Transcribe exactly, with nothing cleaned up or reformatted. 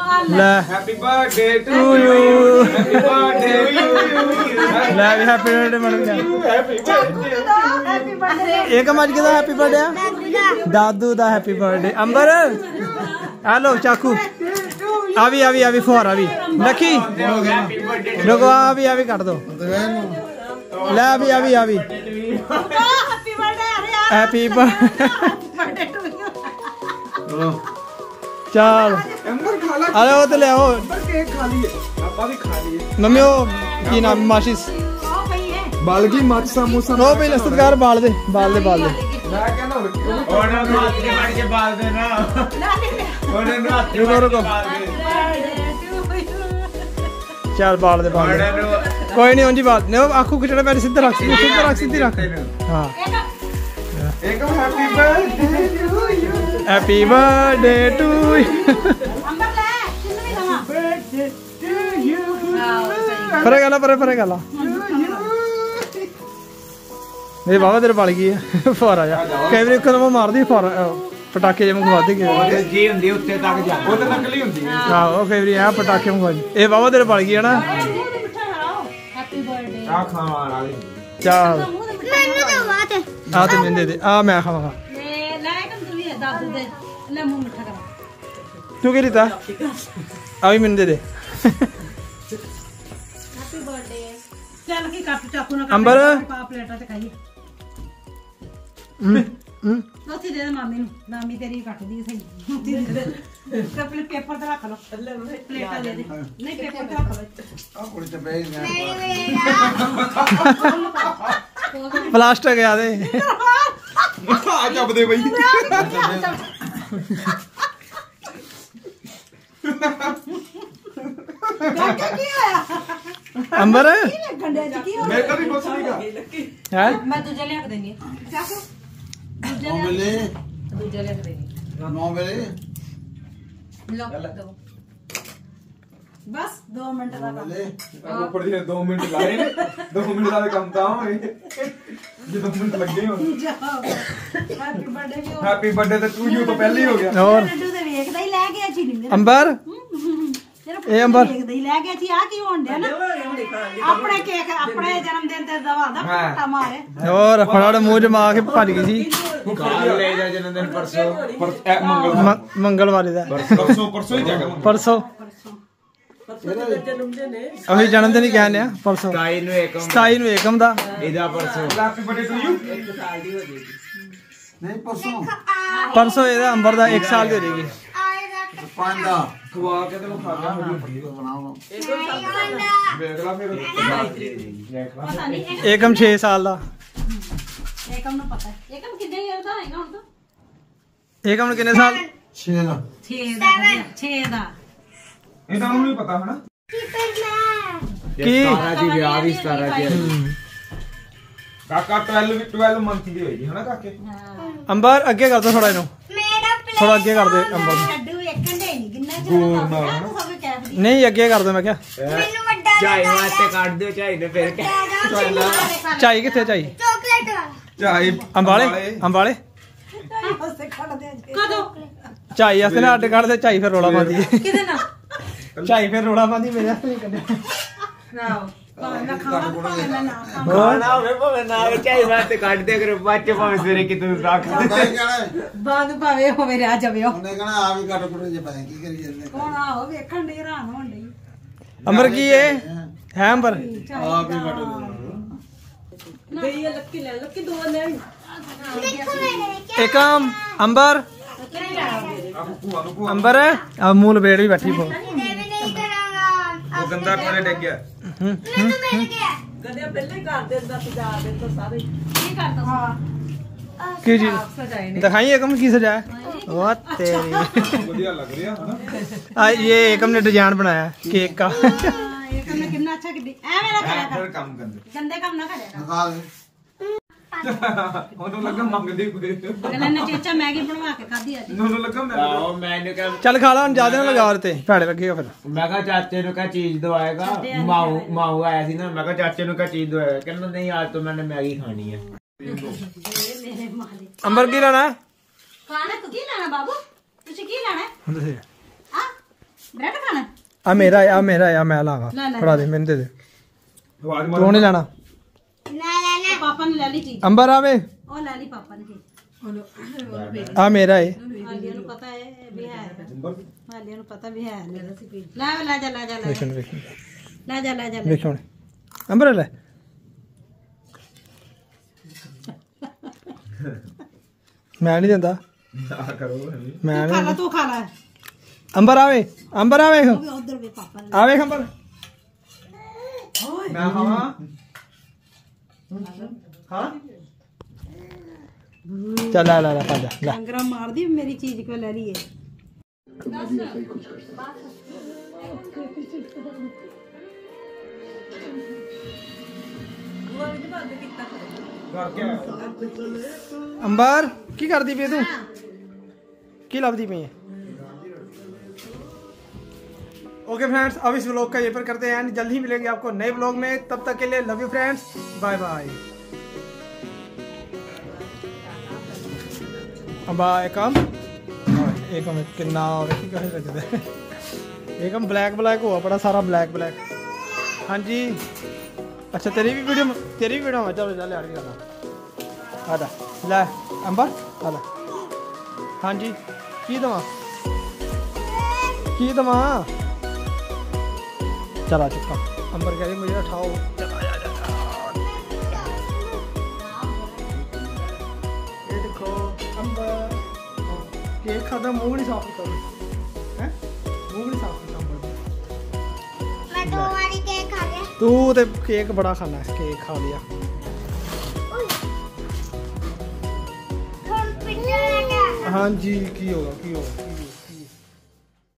ले happy birthday to you happy birthday ले भी happy birthday madam happy birthday Ekam आज किदा हैप्पी बर्थडे दादू दा हैप्पी बर्थडे अंबर हेलो चाकू अभी अभी अभी फोर अभी लकी रुको अभी अभी काट दो ले अभी अभी अभी हैप्पी बर्थडे चल अरे वो तो ले आओ केक खा लिए पापा भी खा लिए मम्मी वो की नाम माशिस बाल की मच समोसा वो भी लस्तकार बाल दे बाल दे बाल दे मैं कहना ओने हाथ के मार के बाल दे ना ओने हाथ के रुको रुको बाल दे चार बाल दे बाल दे कोई नहीं उंजी बाल ने आंखों खिचड़ा पहले सीधा रख सीधा रख सीधी रख हां Ekam happy birthday to you happy birthday to you Ambar ले किन्नू भी खावा बर्थडे टू यू परे गला परे परे गला मेरे बाबा तेरे पड़ गई है फौर आ जा कई बार एक नंबर मार दी फौर पटाखे जे मंगवा दे के जी ਹੁੰਦੀ ਉੱਤੇ ਤੱਕ ਜਾ ਉਹ ਤਾਂ ਨਕਲੀ ਹੁੰਦੀ ਹੈ हां वो कई बार आ पटाखे मंगवा दी ए बाबा तेरे पड़ गई है ना मिठा खड़ाओ हैप्पी बर्थडे ਆ ਖਾਣ ਵਾਲੀ चल मैंने तो बात है आ तो मैं दे दे आ मैं खाऊंगा ले ले कम तू भी दादू दे ले मुंह मिठा करा तू क्या लेता अभी मैंने दे दे हैप्पी बर्थडे चल की काट चाकू ना अंबर पा प्लेटा ते खाइए हम्म हम्म ਉੱਥੇ ਦੇ ਦੇ ਮਾਮੀ ਨੂੰ ਮਾਮੀ ਤੇਰੀ ਕੱਟਦੀ ਸਹੀ ਉੱਥੇ ਦੇ ਦੇ ਤੇ ਪੇਪਰ ਤੇ ਰੱਖ ਲਓ ਪਲੇਟਾਂ ਦੇ ਦੇ ਨਹੀਂ ਪੇਪਰ ਤੇ ਰੱਖ ਲਓ ਆ ਕੁੜੀ ਤੇ ਬੈਠ ਗਿਆ प्लास्टिक आ दे ਆ ਚੱਬਦੇ ਬਈ ਕੀ ਹੋਇਆ अंबर ਗੰਡੇ ਚ ਕੀ ਹੋਇਆ ਮੈਂ ਕਦੀ ਕੁਛ ਨਹੀਂ ਗਾ है ਮੈਂ ਦੂਜਾ ਲਿਆ ਕੇ ਦੇਣੀ ਹੈ ਚਾਕੂ ਦੂਜਾ ਲਿਆ ਦੂਜਾ ਲਿਆ ਕੇ ਦੇਣੀ ਨੌ ਵੇਲੇ ਲੋ ਦੋ ਬਸ ਦੋ ਮਿੰਟ ਦਾ ਕੰਮ ਉੱਪਰ ਦੀ ਦੋ ਮਿੰਟ ਲਾਏ ਨੇ ਦੋ ਮਿੰਟ ਦਾ ਕੰਮ ਤਾਂ ਹੋਏ ਜੇ ਦੋ ਮਿੰਟ ਲੱਗੇ ਹੋਣ ਹੈਪੀ ਬਰਥਡੇ ਵੀ ਹੋ ਹੈਪੀ ਬਰਥਡੇ ਤੇ ਤੂੰ ਯੂ ਤੋਂ ਪਹਿਲੇ ਹੀ ਹੋ ਗਿਆ और ਲੱਡੂ ਤੇ ਵੇਖਦਾ ਹੀ ਲੈ ਗਿਆ ਜੀ ਨਹੀਂ अंबर ਇਹ ਅੰਬਰ ਵੇਖਦਾ ਹੀ ਲੈ ਗਿਆ ਜੀ ਆ ਕੀ ਹੋਣ ਡਿਆ ਨਾ ਆਪਣੇ ਕੇਕ ਆਪਣੇ ਜਨਮ ਦਿਨ ਤੇ ਦਵਾ ਦਾ ਪਟਾ ਮਾਰੇ और फटाफट मुंह च मार के भज गई सी ਕੱਲ ਲੈ ਜਾ ਜਨਮ ਦਿਨ ਪਰਸੋਂ ਮੰਗਲ म- मंगलवार दा ਪਰਸੋਂ ਪਰਸੋਂ ਹੀ ਜਾਗਾ परसों अभी जन्मदिन ही कहने परसों ਸਤਾਈ ਨੂੰ ਏਕਮ सताई नु एकम दा ਇਹਦਾ ਪਰਸੋਂ ਹੈਪੀ ਬਰਥਡੇ ਟੂ ਯੂ ਨਹੀਂ ਪਰਸੋਂ परसों ਇਹਦਾ अंबर दा एक साल दी हो जाएगी ਪੰਜ ਦਾ ਖਵਾ ਕੇ ਤੈਨੂੰ ਖਾ ਗਿਆ ਬਣਾਓ ਵੇਖ ਲੈ ਫਿਰ ਦੇਖ ਪਤਾ ਨਹੀਂ एकम छह साल दा ਏਕਮ ਨੂੰ ਪਤਾ ਏਕਮ ਕਿੰਨੇ ਇਅਰ ਦਾ ਹੈਗਾ ਹੁਣ ਤਾਂ एकम ने कितने साल ਛੇ ਦਾ ਛੇ ਦਾ ਛੇ ਦਾ ਇਹ ਤਾਂ ਉਹਨੂੰ ਨਹੀਂ ਪਤਾ ਹਨਾ की ਸਤਾਰਾਂ ਦੀ ਵਿਆਹ ਵੀ ਸਤਾਰਾਂ ਦੀ ਕਾਕਾ ਬਾਰਾਂ ਬਾਰਾਂ ਮੰਥ ਦੀ ਹੋਏਗੀ ਹਨਾ ਕਾਕੇ अंबर अगे कर दो थोड़ा इनो थोड़ा अगे कर दे अंबर ਲੱਡੂ ਵੇਖਣ ਦੇ ਨਹੀਂ ਕਿੰਨਾ ਗੋਰ ਚਿਰ ਨਾਲ ਦਾ ਹਨਾ ਸਭ ਕਹਿ ਦੀ नहीं अगे कर दो मैं क्या ਚਾਈ ਵਾਸਤੇ ਕੱਢ ਦਿਓ ਚਾਈ ਨੇ ਫਿਰ चाई किथे चाई ਚਾਕਲੇਟ ਵਾਲਾ ਚਾਈ अंबाले अंबाले ਕਦੋਂ चाई आस्ते ना अड्ड कट दे चाई फिर रोला पांदी ਕਿਹਦੇ ਨਾਲ चाई फिर रोला पांदी मेरे हाथ नहीं कड्डे ਨਾ ਭਾਵੇਂ ਮੈਂ ਖਾਵਾਂ ਭਾਵੇਂ ਮੈਂ ਨਾ ਖਾਵਾਂ ਖਾਣਾ ਹੋਵੇ ਭਾਵੇਂ ਨਾ ਹੋਵੇ ਚਾਈ ਵਾਸਤੇ ਕੱਢ ਦਿਆ ਕਰੋ ਬੱਚੇ ਭਾਵੇਂ ਸਵੇਰੇ ਕਿਤੇ ਰੱਖ ਬਾਦ ਭਾਵੇਂ ਹੋਵੇ ਰਹਿ ਜਾਵੇ ਉਹ ਉਹਨੇ ਕਹਣਾ ਆ ਵੀ ਕੱਟ ਕੁੱਟ ਜੇ ਪਤਾ ਕੀ ਕਰੀ ਜਾਂਦੇ ਕੌਣ ਆਹੋ ਵੇਖਣ ਦੇ ਹੈਰਾਨ ਹੋਣ ਡਈ अंबर की है है अंबर ਆ ਵੀ ਕੱਟ ਗਈ ਲੱਕੀ ਲੈ ਲੱਕੀ ਦੋ ਲੈ एकम अंबर अंबर अब मूल बेड़ भी बैठी पो ਉਹ ਗੰਦਾ ਕੋਲੇ ਡਿੱਗ ਗਿਆ ਕਦੇ ਪਹਿਲੇ ਕਰ ਦਿੰਦਾ ਸਜਾ ਦੇ ਤਾਂ ਸਾਰੇ ਕੀ ਕਰਦਾ ਹਾਂ की चीज ਸਜਾਏ ਨੇ दिखाई एकम की सजाया ओ तेरी ਵਧੀਆ ਲੱਗ ਰਿਹਾ ਹਨਾ आ, ये एकम ने डिजाइन बनाया केक का ਇਹ ਕੰਮ ਕਿੰਨਾ ਅੱਛਾ ਕਿੱਡੀ ਐਵੇਂ ਨਾ ਕਰਿਆ ਫਿਰ ਕਰ ਕੰਮ ਕਰਦੇ ਗੰਦੇ ਕੰਮ ਨਾ ਕਰਿਆ ਕਰ ਦਿਖਾ ਦੇ ਉਹਨੂੰ ਲੱਗਾ ਮੰਗਦੀ ਕੋਈ ਅਗਲੇ ਨੇ ਚੇਚਾ ਮੈਗੀ ਬਣਵਾ ਕੇ ਖਾਧੀ ਅੱਜ ਉਹਨੂੰ ਲੱਗਾ ਮੈਂ ਆਹੋ ਮੈਨੂੰ ਕਹ चल खा ला ज्यादा ना लगा ते भैड़े लगेगा फिर ਮੈਂ ਕਿਹਾ ਚਾਚੇ ਨੂੰ ਕਹ ਚੀਜ਼ ਦਵਾਏਗਾ ਮਾਊ ਮਾਊ ਆਇਆ ਸੀ ਨਾ ਮੈਂ ਕਿਹਾ ਚਾਚੇ ਨੂੰ ਕਹ ਚੀਜ਼ ਦਵਾਏਗਾ ਕਹਿੰਦਾ ਨਹੀਂ ਅੱਜ ਤੋਂ ਮੈंने ਮੈਗੀ ਖਾਣੀ ਹੈ ਮੇਰੇ ਮਾਲੇ अंबर की लाना ਖਾਣਾ ਤੂੰ ਕੀ ਲੈਣਾ ਬਾਬੂ ਤੁਸੀਂ ਕੀ ਲੈਣਾ है ਆ ब्रेड खाना आ मेरा है, आ मेरा है, आ मैं लागा ला, ला। फड़ा दे मैंने दे दे आवाज तू नहीं लाना ओ पापा ने ले ली चीज अंबर आवे ओ ले ली पापा ने चीज आ मेरा है हालिया ਨੂੰ ਪਤਾ ਹੈ ਵੀ ਹੈ ਹਾਲਿਆ ਨੂੰ ਪਤਾ ਵੀ ਹੈ ਮੇਰਾ ਸੀ ਪੀ ਲੈ ਲੈ ਜਾ ਲੈ ਜਾ ਲੈ ਵੇਖਣ ਵੇਖਣ ਲੈ ਜਾ ਲੈ ਜਾ ਲੈ ਵੇਖਣ ਅੰਬਰ ਲੈ ਮੈਂ ਨਹੀਂ ਦਿੰਦਾ ਨਾ ਕਰੋ ਮੈਂ ਖਾ ਨਹੀਂ ਲੈ ਤੂੰ ਖਾ ਲੈ ਅੰਬਰ ਆਵੇ ਅੰਬਰ ਆਵੇ ਉਧਰ ਵੀ ਪਾਪਾ ਨੇ ਆਵੇ ਅੰਬਰ ਮੈਂ ਖਾਵਾਂ ਹਾਂ ਚੱਲ ਲੈ ਲੈ ਲੈ ਪਾ ਜਾ ਲੈ ਡੰਗਰਾ ਮਾਰਦੀ ਮੇਰੀ ਚੀਜ਼ ਕਿਉਂ ਲੈ ਲਈਏ ਕਰ ਕੇ अंबर की कर दी पे तू की लभदी पई है ओके फ्रेंड्स अब इस व्लॉग का ये पर करते हैं जल्द ही मिलेंगे आपको नए व्लॉग में तब तक के लिए love you friends bye bye अब एक हम एक हम किन्ना देखी कहे लगदे एक हम ब्लैक ब्लैक हुआ बड़ा सारा ब्लैक ब्लैक हाँ जी अच्छा तेरी भी वीडियो तेरी भी वीडियो में चलो चल यार करना आजा ले अंबर आजा हाँ जी की दवा की दवा चला चुका अंबर कह रही मुझे उठाओ चला जा जा ये देखो अंबर केक खाता मुंह नहीं साफ करता है मुंह नहीं साफ करता अंबर मैं दो वाली केक खा गया तू तो केक बड़ा खाना है केक खा लिया हम पिज्जा लगा हाँ जी की होगा की होगा